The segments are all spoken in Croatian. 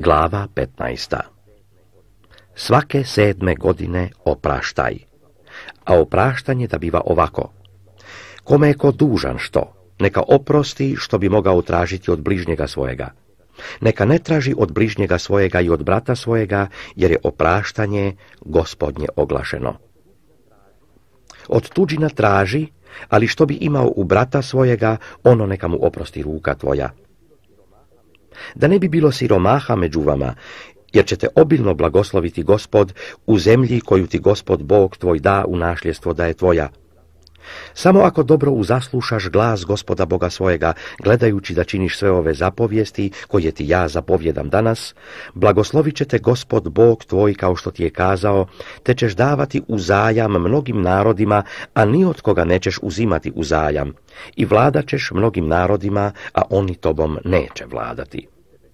Glava 15. Svake 7. godine opraštaj, a opraštanje da biva ovako. Kome je ko dužan što, neka oprosti što bi mogao tražiti od bližnjega svojega. Neka ne traži od bližnjega svojega i od brata svojega, jer je opraštanje Gospodnje oglašeno. Od tuđina traži, ali što bi imao u brata svojega, ono neka mu oprosti ruka tvoja. Da ne bi bilo siromaha među vama, jer će te obilno blagosloviti Gospod u zemlji koju ti Gospod Bog tvoj da u našljestvo da je tvoja. Samo ako dobro uzaslušaš glas Gospoda Boga svojega, gledajući da činiš sve ove zapovijesti koje ti ja zapovjedam danas, blagoslovit će te Gospod Bog tvoj kao što ti je kazao, te ćeš davati u zajam mnogim narodima, a ni od koga nećeš uzimati u zajam, i vladat ćeš mnogim narodima, a oni tobom neće vladati.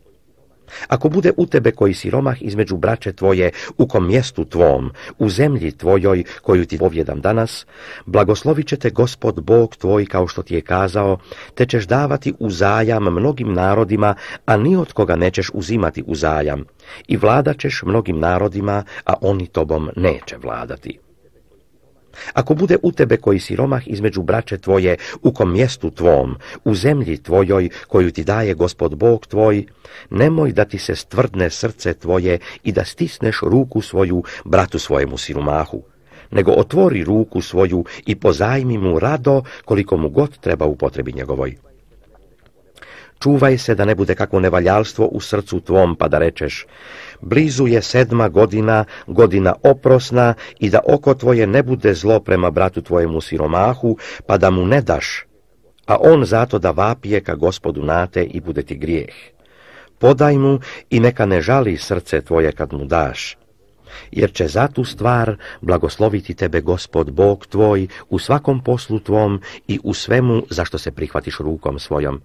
Ako bude u tebe koji siromah između braće tvoje, u kom mjestu tvom, u zemlji tvojoj koju ti povjedam danas, blagoslovit će te Gospod Bog tvoj kao što ti je kazao, te ćeš davati u zajam mnogim narodima, a ni od koga nećeš uzimati u zajam, i vladat ćeš mnogim narodima, a oni tobom neće vladati. Ako bude u tebe koji siromah između braće tvoje, u kom mjestu tvom, u zemlji tvojoj koju ti daje Gospod Bog tvoj, nemoj da ti se stvrdne srce tvoje i da stisneš ruku svoju bratu svojemu siromahu, nego otvori ruku svoju i pozajmi mu rado koliko mu god treba u potrebi njegovoj. Čuvaj se da ne bude kakvo nevaljalstvo u srcu tvom, pa da rečeš, blizu je 7. godina, godina oprosna, i da oko tvoje ne bude zlo prema bratu tvojemu siromahu, pa da mu ne daš, a on zato da vapije ka Gospodu nate i bude ti grijeh. Podaj mu i neka ne žali srce tvoje kad mu daš, jer će za tu stvar blagosloviti tebe Gospod Bog tvoj u svakom poslu tvom i u svemu za što se prihvatiš rukom svojom.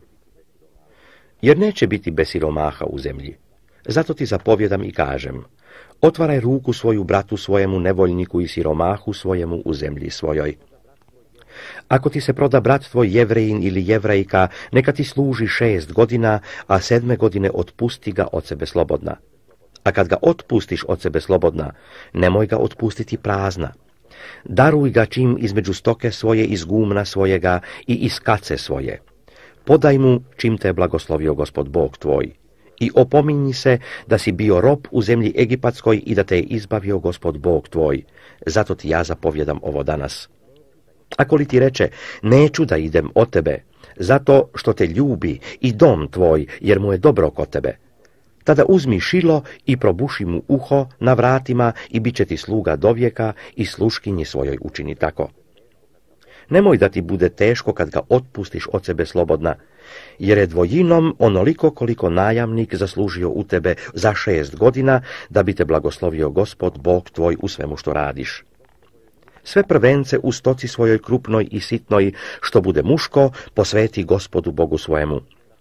Jer neće biti bez siromaha u zemlji. Zato ti zapovjedam i kažem, otvaraj ruku svoju bratu svojemu nevoljniku i siromahu svojemu u zemlji svojoj. Ako ti se proda brat tvoj Jevrejin ili Jevrejka, neka ti služi 6 godina, a 7. godine otpusti ga od sebe slobodna. A kad ga otpustiš od sebe slobodna, nemoj ga otpustiti prazna. Daruj ga čim između stoke svoje, iz gumna svojega i iz kace svoje. Podaj mu čim te je blagoslovio Gospod Bog tvoj. I opominji se da si bio rob u zemlji Egipatskoj i da te je izbavio Gospod Bog tvoj. Zato ti ja zapovjedam ovo danas. Ako li ti reče, neću da idem od tebe, zato što te ljubi i dom tvoj, jer mu je dobro kod tebe, tada uzmi šilo i probuši mu uho na vratima i bit će ti sluga dovijeka i sluškinji svojoj učini tako. Nemoj da ti bude teško kad ga otpustiš od sebe slobodna, jer je dvojinom onoliko koliko najamnik zaslužio u tebe za 6 godina, da bi te blagoslovio Gospod Bog tvoj u svemu što radiš. Sve prvence u stoci svojoj krupnoj i sitnoj, što bude muško, posveti Gospodu Bogu svojemu.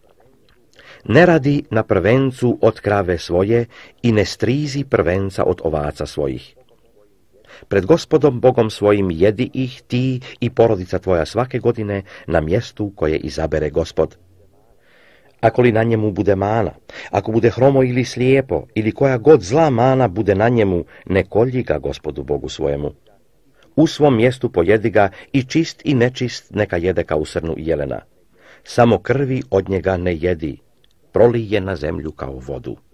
Ne radi na prvencu od krave svoje i ne strizi prvenca od ovaca svojih. Pred Gospodom Bogom svojim jedi ih ti i porodica tvoja svake godine na mjestu koje izabere Gospod. Ako li na njemu bude mana, ako bude hromo ili slijepo, ili koja god zla mana bude na njemu, ne kolji ga Gospodu Bogu svojemu. U svom mjestu pojedi ga i čist i nečist neka jede kao srnu i jelena. Samo krvi od njega ne jedi, prolij je na zemlju kao vodu.